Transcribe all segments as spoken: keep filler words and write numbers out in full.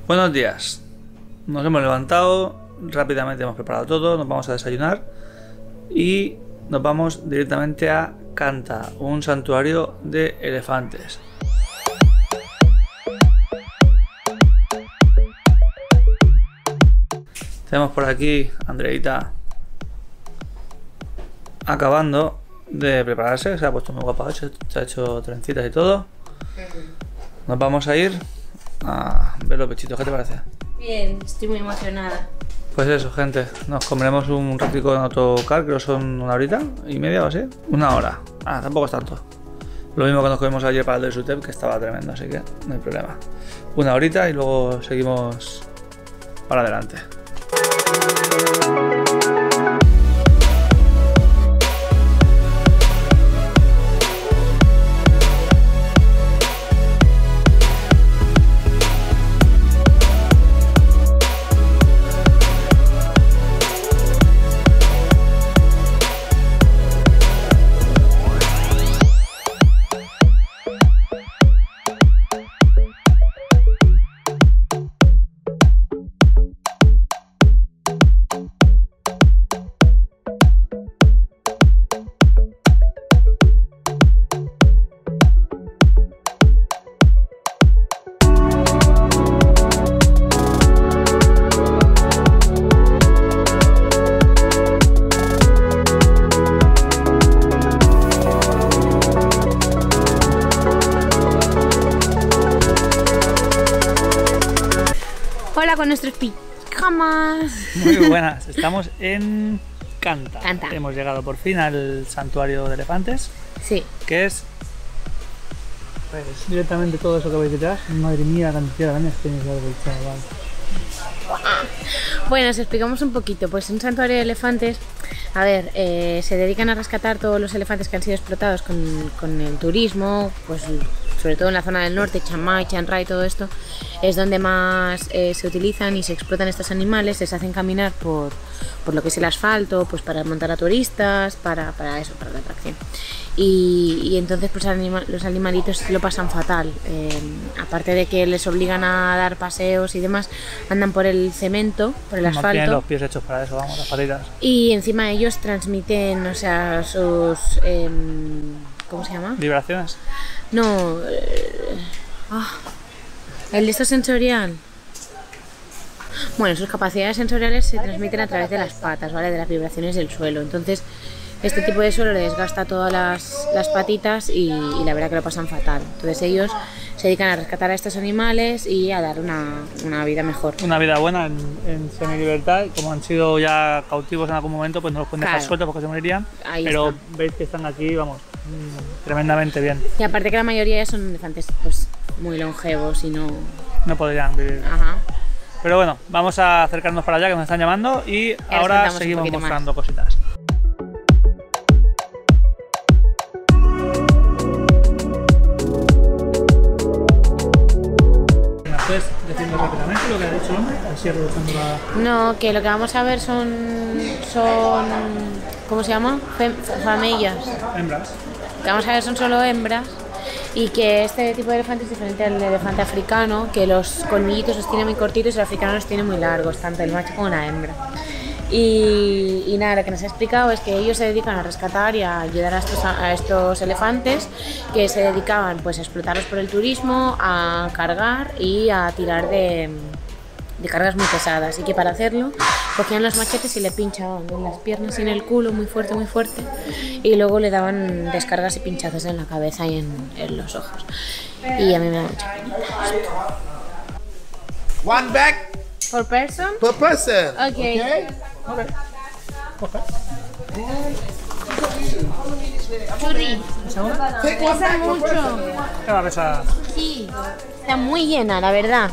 Buenos días. Nos hemos levantado, rápidamente hemos preparado todo, nos vamos a desayunar y nos vamos directamente a Kanta, un santuario de elefantes. Tenemos por aquí a Andreita acabando de prepararse, se ha puesto muy guapa, se ha hecho trencitas y todo. Nos vamos a ir a ver los pechitos, ¿qué te parece? Bien, estoy muy emocionada. Pues eso, gente, nos comeremos un ratico en autocar, creo que son una horita y media o así. Una hora, ah, tampoco es tanto. Lo mismo que nos comimos ayer para el del SUTEP, que estaba tremendo, así que no hay problema. Una horita y luego seguimos para adelante. Hola con nuestros pijamas. Muy buenas, estamos en Kanta. Kanta. Hemos llegado por fin al santuario de elefantes. Sí. Que es pues, directamente todo eso que veis detrás. Madre mía, la cantidad de años tiene que haber chaval. Bueno, os explicamos un poquito. Pues un santuario de elefantes, a ver, eh, se dedican a rescatar todos los elefantes que han sido explotados con, con el turismo, pues sobre todo en la zona del norte, Chiang Mai, Chiang Rai, todo esto es donde más eh, se utilizan y se explotan estos animales. Les hacen caminar por, por lo que es el asfalto, pues para montar a turistas, para, para eso, para la atracción. Y, y entonces pues anima, los animalitos lo pasan fatal, eh, aparte de que les obligan a dar paseos y demás, andan por el cemento, por el No asfalto. tienen los pies hechos para eso, vamos, las patitas. Y encima ellos transmiten, o sea, sus... Eh, ¿cómo se llama? ¿Vibraciones? No... Eh, ah, el de esto sensorial. Bueno, sus capacidades sensoriales se transmiten a través de las patas, ¿vale? De las vibraciones del suelo. Entonces, este tipo de suelo le desgasta todas las, las patitas y, y la verdad que lo pasan fatal. Entonces ellos se dedican a rescatar a estos animales y a dar una, una vida mejor. Una vida buena en, en semi-libertad. Como han sido ya cautivos en algún momento, pues no los pueden dejar Claro. sueltos porque se morirían. Ahí pero está. veis que están aquí, vamos, mmm, tremendamente bien. Y aparte que la mayoría ya son elefantes pues muy longevos y no... No podrían vivir. Ajá. Pero bueno, vamos a acercarnos para allá que nos están llamando y Ahora ahora contamos un seguimos poquito más. mostrando cositas. ¿Me puedes decir rápidamente lo que ha dicho el hombre? Así reduciendo la... No, que lo que vamos a ver son... son ¿cómo se llama? Fem, famellas. hembras. Lo que vamos a ver son solo hembras. Y que este tipo de elefante es diferente al elefante africano, que los colmillitos los tiene muy cortitos y el africano los tiene muy largos, tanto el macho como la hembra. Y, y nada, lo que nos ha explicado es que ellos se dedican a rescatar y a ayudar a estos, a estos elefantes que se dedicaban pues, a explotarlos por el turismo, a cargar y a tirar de, de cargas muy pesadas. Y que para hacerlo cogían los machetes y le pinchaban en las piernas y en el culo muy fuerte, muy fuerte. Y luego le daban descargas y pinchazos en la cabeza y en, en los ojos. Y a mí me da mucha pena. One bag ¿Por person? per person. Okay. Okay. Churri. Take one Pesa bag per mucho. person. ¿Qué va a pesar? Sí, está muy llena, la verdad.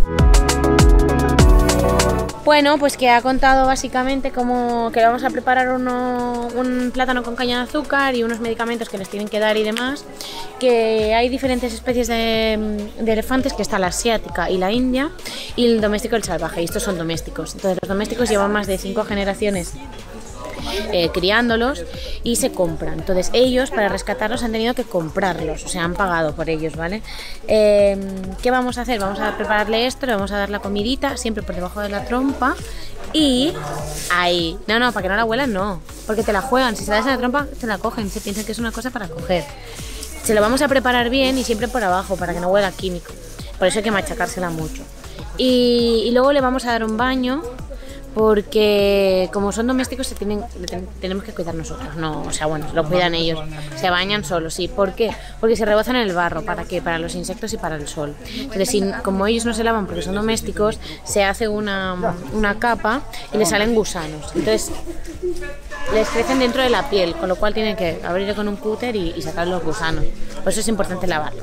Bueno, pues que ha contado básicamente cómo que le vamos a preparar uno, un plátano con caña de azúcar y unos medicamentos que les tienen que dar y demás. Que hay diferentes especies de, de elefantes, que está la asiática y la india, y el doméstico y el salvaje, y estos son domésticos. Entonces los domésticos llevan más de cinco generaciones eh, criándolos y se compran. Entonces ellos para rescatarlos han tenido que comprarlos, o sea, han pagado por ellos, ¿vale? Eh, ¿Qué vamos a hacer? Vamos a prepararle esto, le vamos a dar la comidita, siempre por debajo de la trompa y ahí. No, no, para que no la huelan no, porque te la juegan, si se la das en la trompa te la cogen, se piensan que es una cosa para coger. Se lo vamos a preparar bien y siempre por abajo para que no huela químico, por eso hay que machacársela mucho. Y, y luego le vamos a dar un baño porque como son domésticos se tienen, ten, tenemos que cuidar nosotros, no, o sea, bueno, lo cuidan ellos, se bañan solos, sí. ¿Por qué? Porque se rebozan en el barro, ¿para qué? Para los insectos y para el sol. Entonces, si, como ellos no se lavan porque son domésticos, se hace una, una capa y les salen gusanos. Entonces, les crecen dentro de la piel, con lo cual tienen que abrirle con un cúter y, y sacar los gusanos. Por eso es importante lavarlo.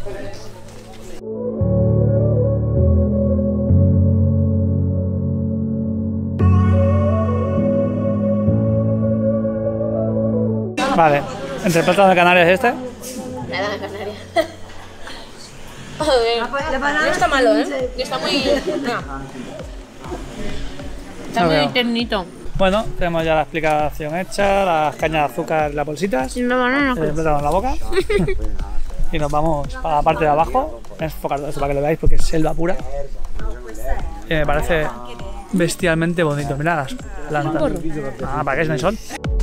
Vale, entre el plátano de Canarias y este. Nada de Canarias. No está malo, ¿eh? Está muy... No. Está No muy veo. ternito. Bueno, tenemos ya la explicación hecha, las cañas de azúcar, las bolsitas, Y una banana. el plátano en la boca. Y nos vamos para la parte de abajo. Voy a enfocar todo esto para que lo veáis porque es selva pura. Y me parece bestialmente bonito. Mirad las plantas. Ah, para que es el sol.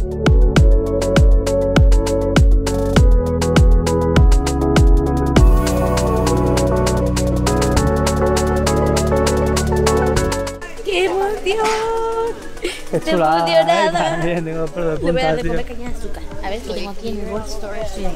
¡Qué emoción! Qué Te chula. emocionada. También tengo el pelo de Le voy a punta, dar de tío. comer caña de azúcar. A ver, que tengo aquí en el bolso. Sí.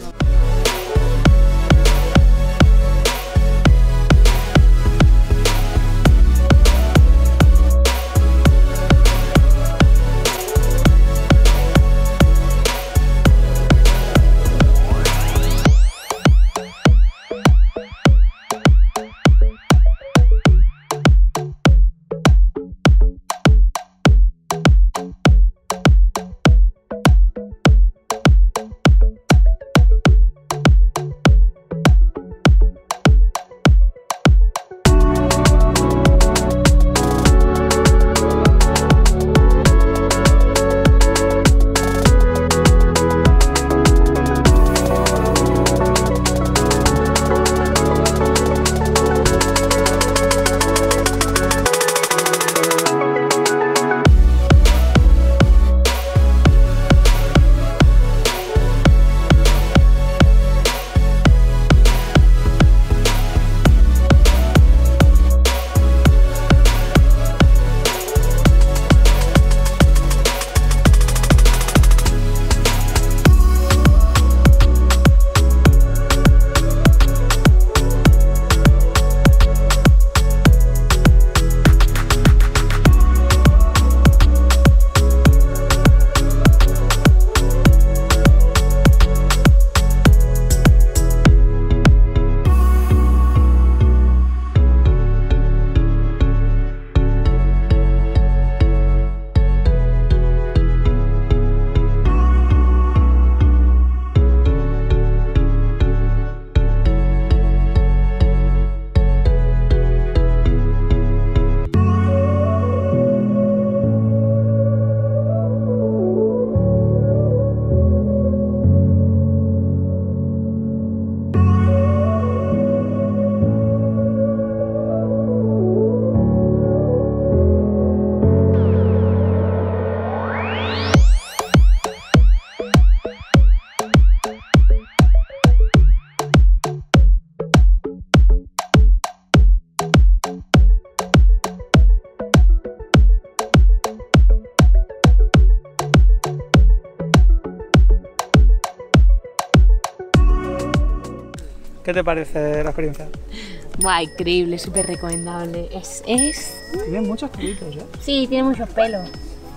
¿Qué te parece la experiencia? Buah, increíble, súper recomendable. Es, es... Tiene muchos pelitos, ¿eh? Sí, tiene muchos pelos.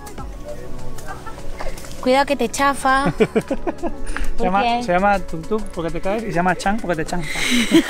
Cuidado que te chafa. Se llama, Porque- se llama Tuk Tuk porque te caes y se llama Chan porque te chanca.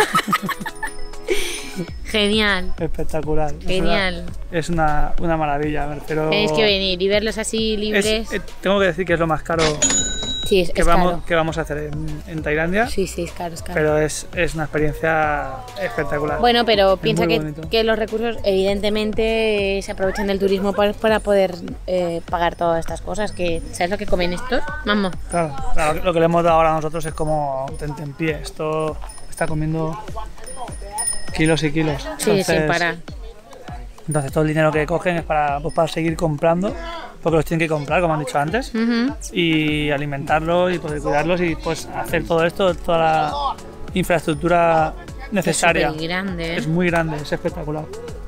Genial, Espectacular. genial. Es una, es una, una maravilla, me refiero- Tenéis que venir y verlos así Es- libres. eh, tengo que decir que es lo más caro Sí, es, que, es vamos, caro. que vamos a hacer en, en Tailandia. Sí, sí, es caro, es caro. Pero es, es una experiencia espectacular. Bueno, pero Es piensa muy que, bonito. que los recursos evidentemente eh, se aprovechan del turismo para, para poder eh, pagar todas estas cosas. Que, ¿sabes lo que comen estos? Vamos. Claro, claro, lo que le hemos dado ahora a nosotros es como tentempié. Esto está comiendo kilos y kilos. Sí, Entonces, sin parar. Entonces todo el dinero que cogen es para, pues, para seguir comprando, porque los tienen que comprar, como han dicho antes, Ujú. y alimentarlos y poder cuidarlos y pues hacer todo esto, toda la infraestructura necesaria. Es supergrande, ¿eh? Es muy grande, es espectacular.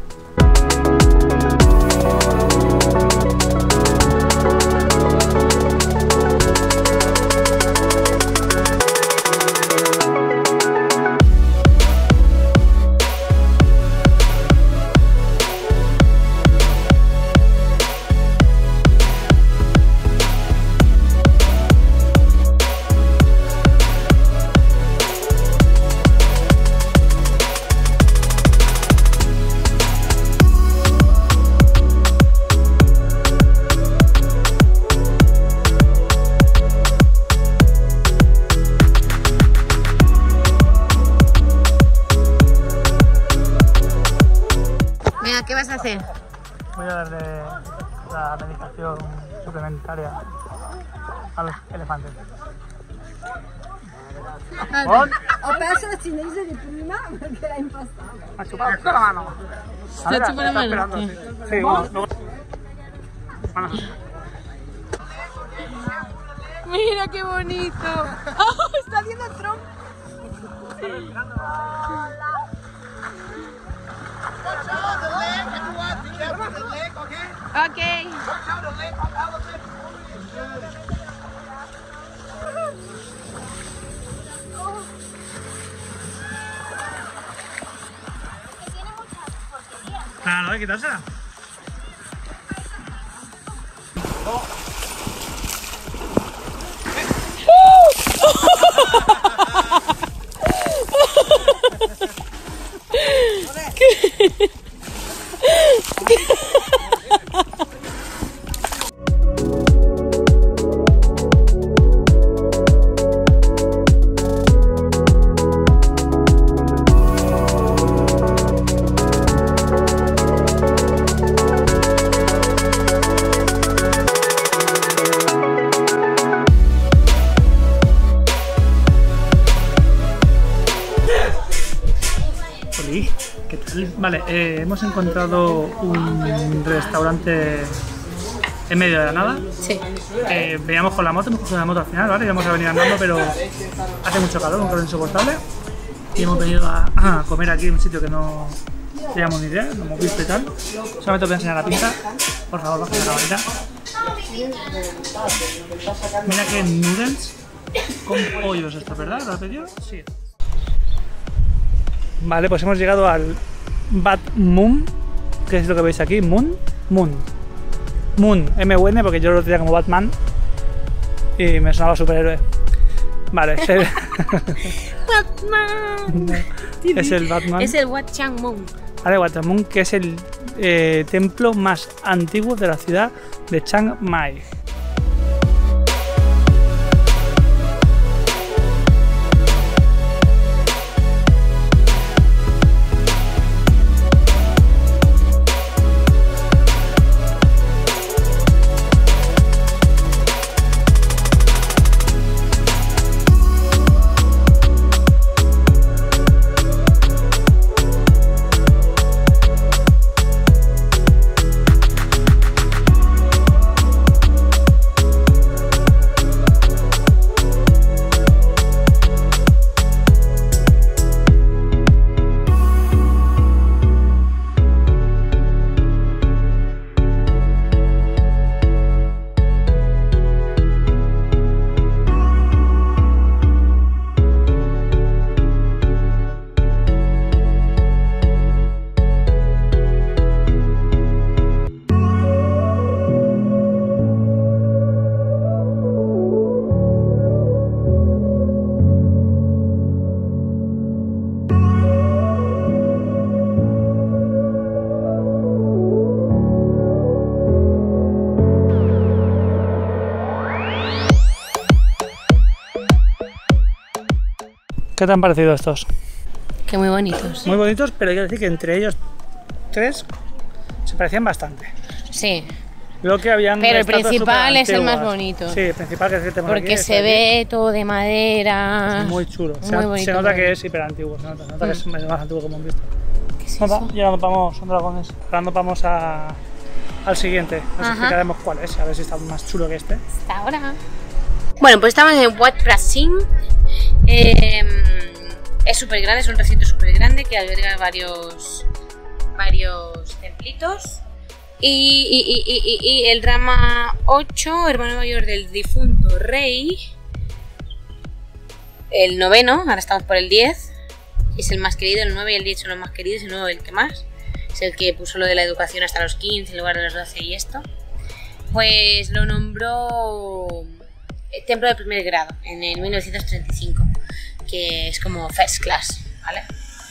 Venga, ¿qué vas a hacer? Voy a darle la medicación suplementaria a los elefantes. Ho perso la cinese di prima perché l'ha impastata. Ha chupado toda la mano. ¿Te ha chupado la mano? Esperando, Sí. sí. Sí, bueno, luego- Manos así. Mira qué bonito. Oh, está haciendo Trump. Ok. Claro, hay que quitársela. Oli, ¿qué tal? Vale, eh, hemos encontrado un restaurante en medio de la nada. Sí. Eh, veníamos con la moto, hemos cogido la moto al final, ¿vale? Íbamos a venir andando, pero hace mucho calor, un calor insoportable. Y hemos venido a, a comer aquí en un sitio que no teníamos ni idea, no hemos visto y tal. Solamente os voy a enseñar la pinta. Por favor, baja la camarita. Mira que noodles con pollos esto, ¿verdad? ¿Lo has pedido? Sí. Vale, pues hemos llegado al Bat Moon, que es lo que veis aquí, Moon, Moon. Moon, M U N, porque yo lo tenía como Batman y me sonaba superhéroe. Vale, es el, Batman. es el Batman. Es el Wat Chang Mung. Vale, Wat Chang Mung, que es el eh, templo más antiguo de la ciudad de Chiang Mai. ¿Qué te han parecido estos? Que muy bonitos. Muy bonitos, pero hay que decir que entre ellos tres se parecían bastante. Sí. Lo que habían Pero el estatuas principal es el más superantiguas. bonito. Sí, el principal que es el que tenemos Porque aquí, se este de ve todo de madera. aquí. Muy chulo. Se, Muy se bonito, nota muy que bonito. es hiperantiguo, se nota, se nota Mm. que es el más antiguo que hemos visto. ¿Qué es Nada, eso? y ahora nos vamos, son dragones. Ahora nos vamos a, al siguiente. Nos Ajá. explicaremos cuál es, a ver si está más chulo que este. Hasta ahora. Bueno, pues estamos en Wat Prasim. Eh, es súper grande, es un recinto súper grande que alberga varios, varios templitos. Y, y, y, y, y el Rama ocho, hermano mayor del difunto rey, el noveno, ahora estamos por el diez, es el más querido, el nueve y el diez son los más queridos, el nueve el que más, es el que puso lo de la educación hasta los quince en lugar de los doce y esto, pues lo nombró templo de primer grado en el mil novecientos treinta y cinco, que es como first class, ¿vale?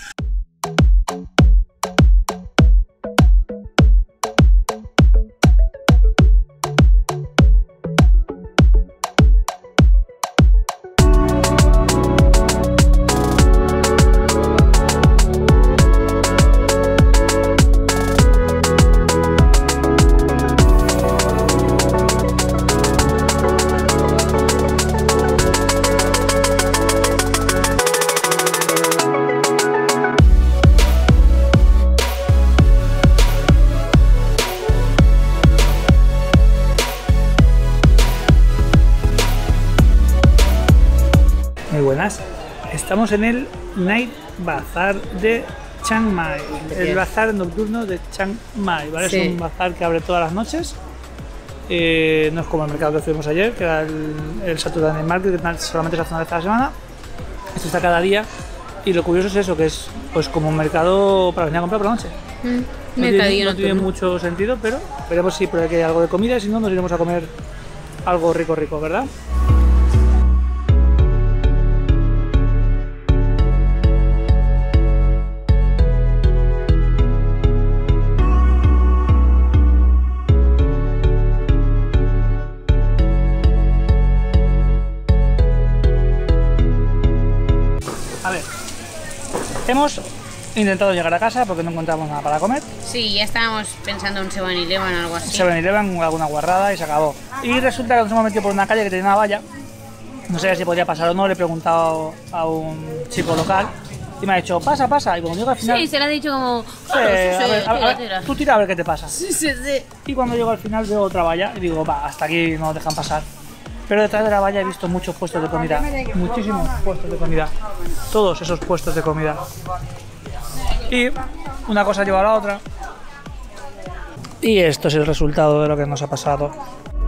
Muy buenas. Estamos en el Night Bazaar de Chiang Mai, el bazar nocturno de Chiang Mai, ¿vale? Sí. Es un bazar que abre todas las noches. Eh, no es como el mercado que fuimos ayer, que era el, el Saturday Market, que solamente se hace una vez a la semana. Esto está cada día. Y lo curioso es eso, que es pues como un mercado para venir a comprar por la noche. Mm, No tiene, mercadillo no tiene nocturno. mucho sentido, pero veremos si por aquí hay algo de comida y si no nos iremos a comer algo rico rico, ¿verdad? A ver, hemos intentado llegar a casa porque no encontramos nada para comer. Sí, ya estábamos pensando en un seven eleven o algo así. seven eleven, alguna guarrada y se acabó. Y resulta que nos hemos metido por una calle que tenía una valla. No sé si podía pasar o no, le he preguntado a un chico local y me ha dicho, pasa, pasa. Y cuando llego al final, Sí, se le ha dicho como... "Sí, a ver, a ver, a ver, tú tira a ver qué te pasa". Sí, sí, sí. Y cuando llego al final veo otra valla y digo, va, hasta aquí no nos dejan pasar. Pero detrás de la valla he visto muchos puestos de comida, muchísimos puestos de comida, todos esos puestos de comida. Y una cosa lleva a la otra. Y esto es el resultado de lo que nos ha pasado.